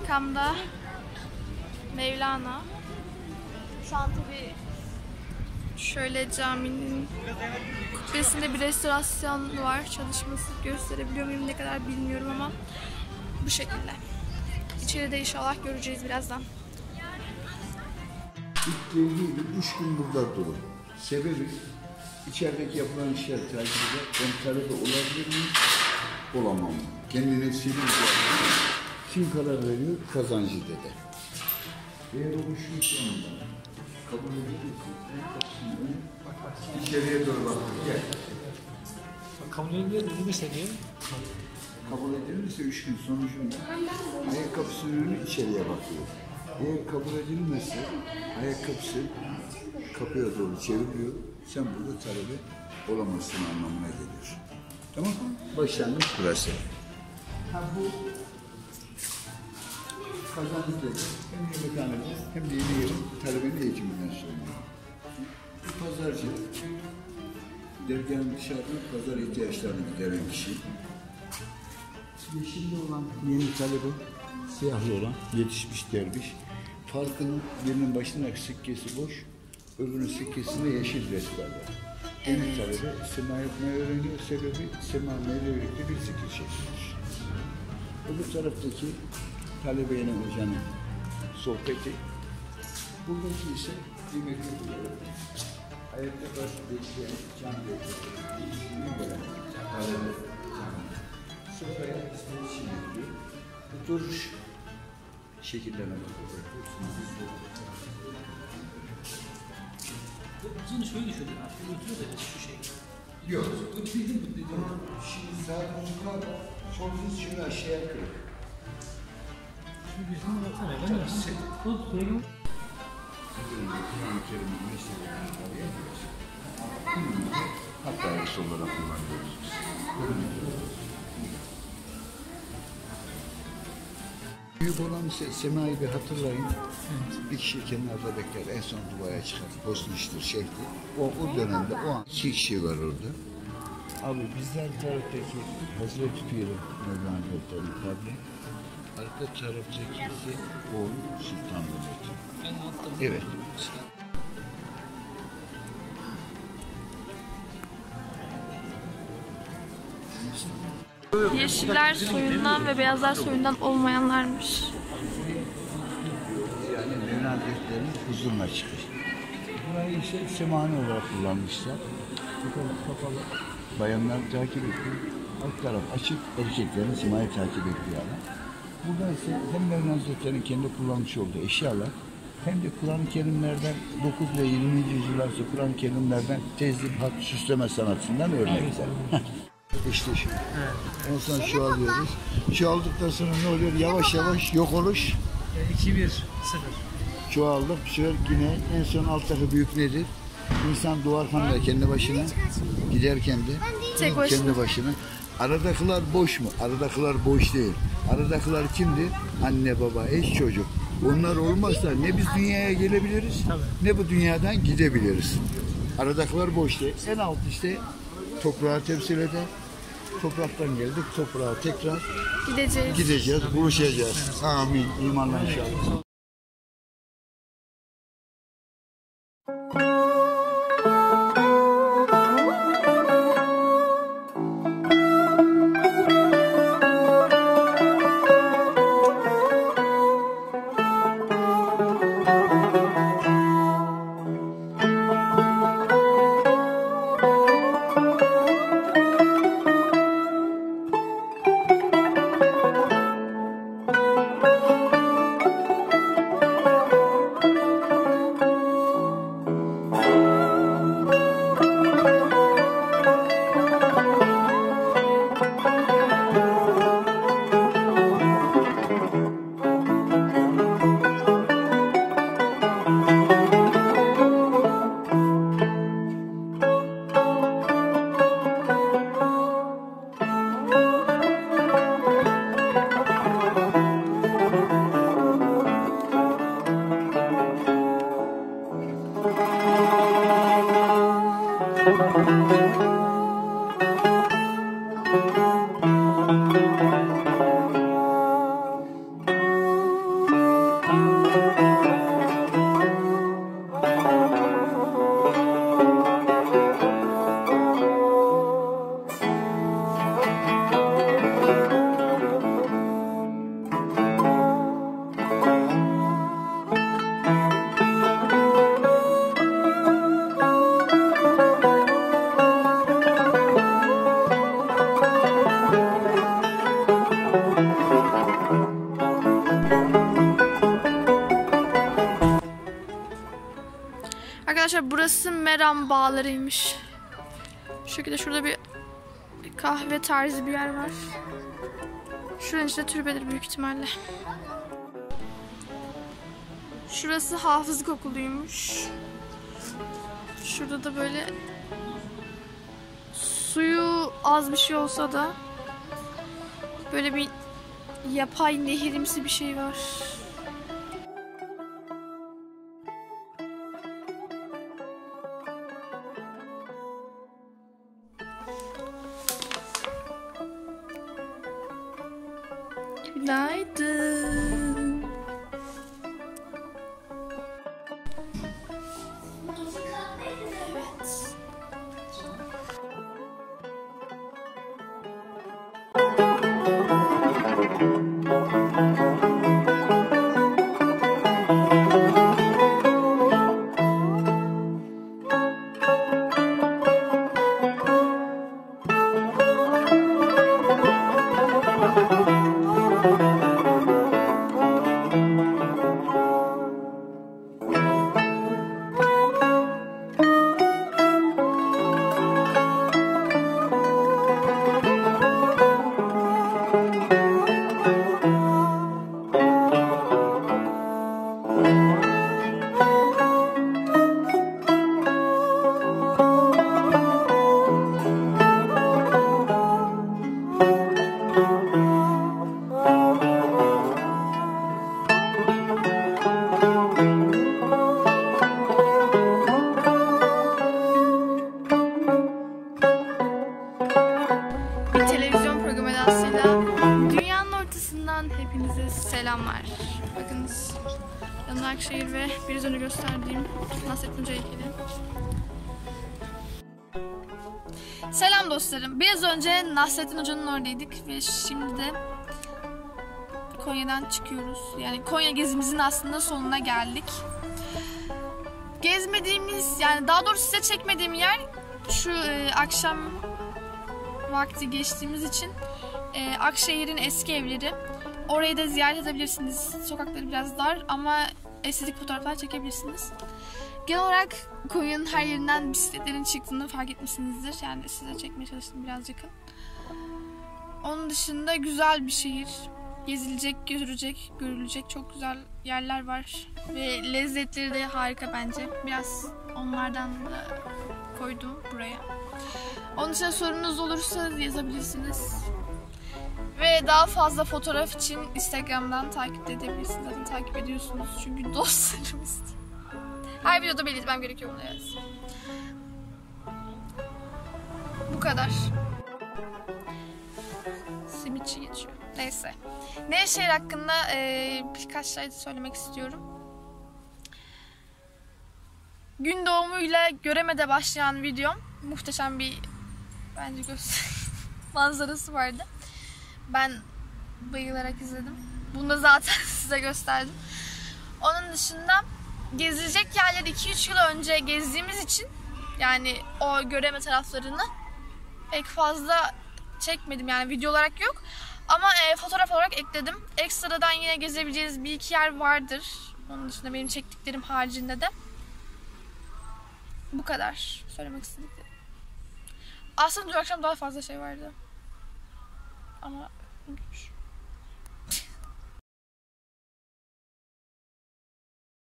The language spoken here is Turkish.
Arkamda Mevlana. Şu an tabii şöyle caminin kubbesinde bir restorasyon var. Çalışması gösterebiliyor muyum ne kadar bilmiyorum ama bu şekilde. İçeride inşallah göreceğiz birazdan. İlk geldiğinde 3 gün burada durur. Sebebi içerideki yapılan işler takip eder. Ben talebe olabilir miyim? Olamam mı? Kendine silin. Kim karar veriyor? Kazancı dede. Eğer o şu sonunda kabul edilirse içeriye doğru bak. Gel. Kabul edilirse diyor. Kabul edilirse 3 gün sonucunda ayakkabısının önü içeriye bakıyor. Eğer kabul edilmezse ayakkabısı kapıya doğru çeviriyor. Sen burada talebe olamazsın anlamına geliyor. Tamam mı? Başlangıç burası. Ha bu kazancı dedi. Hem yemekhanede hem de yeni yerin talebenin eğitiminden sonra. Bu pazarcı dergahın dışarıda pazar ihtiyaçlarını gideren kişi. Yeşilli olan yeni talebe, siyahlı olan yetişmiş derviş. Farkının birinin başındaki sikkesi boş, öbürünün sikkesinde yeşil resmi var. Yeni talebe sema yapmayı öğreniyor. Sebebi sema ile birlikte bir zikir çekilir. Öbür taraftaki talebeyle hocanın sohbeti. Buradaki ise kıymetli buluyor. Hayatta karşı bekleyen can bekleyen talebe sofraya hizmet için yapıyor. Bu duruş şekillerine bakıyor. Bunu şöyle düşünün. Götürüyor da şu şey. Yok. Bu dedim. Şimdi zaten yukarı sonsuz şunu aşağıya kırık. Şu gözüne baksana. Ben de bu benim. Hatta yarısı olarak kullanıyoruz. Büyük olan ise semayı bir hatırlayın. Bir kişi kenarda bekler, en son duaya çıkar. Bozmuştur şekli. O dönemde o an 2 kişi var orada. Abi bizler taraftaki Hazreti Piri Mevlana Hazretleri'nin kabri. Arka taraftaki ise oğlu Sultan Mehmet. Evet. Yeşiller soyundan ve beyazlar soyundan olmayanlarmış. Yani Mevlana Hazretleri'nin huzuruna çıkış. Burayı ise semani olarak kullanmışlar. Yukarı kapalı bayanlar takip ediyor. Alt taraf açık, erkeklerin semayı takip ettiği alan. Burada ise hem Mevlana Hazretleri'nin kendi kullanmış olduğu eşyalar hem de Kur'an-ı Kerimlerden 9 ve 20. yüzyıl arası Kur'an-ı Kerimlerden tezlip hat süsleme sanatından örnekler. İşte şu. En son şu alıyoruz. Şu aldıktan sonra ne oluyor? Yavaş yavaş yok oluş. 2-1-0. Çoğaldık. Bu sefer yine en son alttaki büyük nedir? İnsan doğarken de kendi başına, giderken de kendi başına. Aradakiler boş mu? Aradakiler boş değil. Aradakiler kimdi? Anne, baba, eş, çocuk. Onlar olmazsa ne biz dünyaya gelebiliriz, ne bu dünyadan gidebiliriz. Aradakiler boş değil. En alt işte toprağı temsil eder. Topraktan geldik, toprağa tekrar gideceğiz, buluşacağız. Amin. İmanla inşallah. arkadaşlar burası Meram Bağları'ymış. Şu şekilde şurada bir kahve tarzı bir yer var. Şuranın içinde türbedir büyük ihtimalle. Şurası Hafızlık Okulu'ymuş. Şurada da böyle suyu az bir şey olsa da böyle bir yapay nehirimsi bir şey var. Günaydın. Evet. Hepinize selamlar. Bakınız yanında Akşehir ve biraz önce gösterdiğim Nasrettin Hoca heykeli. Selam dostlarım. Biraz önce Nasrettin Hoca'nın oradaydık ve şimdi de Konya'dan çıkıyoruz. Yani Konya gezimizin aslında sonuna geldik. Gezmediğimiz, yani daha doğrusu size çekmediğim yer şu akşam vakti geçtiğimiz için Akşehir'in eski evleri. Orayı da ziyaret edebilirsiniz. Sokakları biraz dar ama estetik fotoğraflar çekebilirsiniz. Genel olarak Konya'nın her yerinden bisikletlerin çıktığını fark etmişsinizdir. Yani size çekmeye çalıştım birazcık. Onun dışında güzel bir şehir. Gezilecek, görülecek, görülecek çok güzel yerler var. Ve lezzetleri de harika bence. Biraz onlardan da koydum buraya. Onun dışında sorunuz olursa yazabilirsiniz. Ve daha fazla fotoğraf için Instagram'dan takip edebilirsiniz. Zaten takip ediyorsunuz çünkü dostlarımız. Her videoda belirtmem gerekiyor bunu, evet. Bu kadar. Simitçi geçiyor. Neyse. Nevşehir hakkında birkaç şey söylemek istiyorum. Gün doğumuyla Göreme'de başlayan videom muhteşem bir bence manzarası vardı. Ben bayılarak izledim. Bunu da zaten size gösterdim. Onun dışında gezilecek yerleri 2-3 yıl önce gezdiğimiz için yani o Göreme taraflarını pek fazla çekmedim, yani video olarak yok. Ama fotoğraf olarak ekledim. Ekstradan yine gezebileceğiniz bir iki yer vardır. Onun dışında benim çektiklerim haricinde de. Bu kadar söylemek istediklerim. Aslında dün akşam daha fazla şey vardı. Ama unutmuşum.